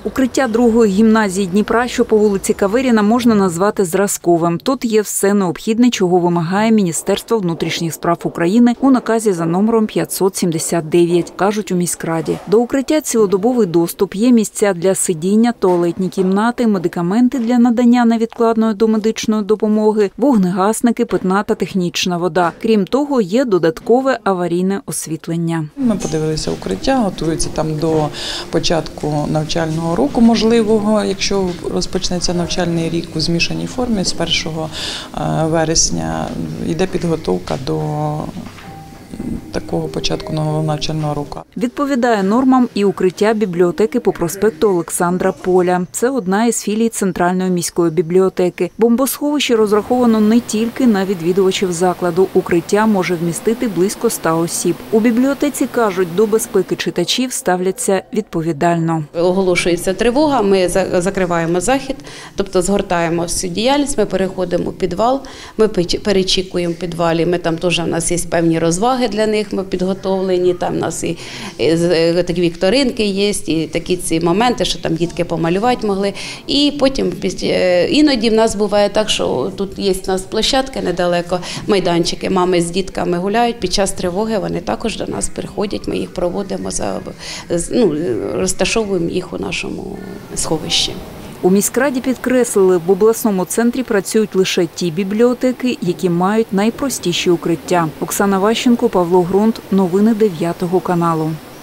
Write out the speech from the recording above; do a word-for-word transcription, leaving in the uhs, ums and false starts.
Укриття другої гімназії Дніпра, що по вулиці Каверіна, можна назвати зразковим. Тут є все необхідне, чого вимагає Міністерство внутрішніх справ України у наказі за номером п'ятсот сімдесят дев'ять, кажуть у міськраді. До укриття цілодобовий доступ, є місця для сидіння, туалетні кімнати, медикаменти для надання невідкладної домедичної допомоги, вогнегасники, питна та технічна вода. Крім того, є додаткове аварійне освітлення. Ми подивилися укриття, готуються там до початку навчального року можливого, якщо розпочнеться навчальний рік у змішаній формі з першого вересня. Йде підготовка до такого початку нового навчального року. Відповідає нормам і укриття бібліотеки по проспекту Олександра Поля. Це одна із філій Центральної міської бібліотеки. Бомбосховище розраховано не тільки на відвідувачів закладу. Укриття може вмістити близько ста осіб. У бібліотеці кажуть, до безпеки читачів ставляться відповідально. Оголошується тривога, ми закриваємо захід, тобто згортаємо всю діяльність, ми переходимо у підвал, ми перечікуємо в підвалі, ми там теж, у нас є певні розваги для них, ми підготовлені, там у нас і, і такі вікторинки є, і такі ці моменти, що там дітки помалювати могли. І потім іноді в нас буває так, що тут є у нас площадки недалеко, майданчики, мами з дітками гуляють, під час тривоги вони також до нас приходять, ми їх проводимо, ну, розташовуємо їх у нашому сховищі. У міськраді підкреслили, в обласному центрі працюють лише ті бібліотеки, які мають найпростіші укриття. Оксана Ващенко, Павло Грунт. Новини дев'ятого каналу.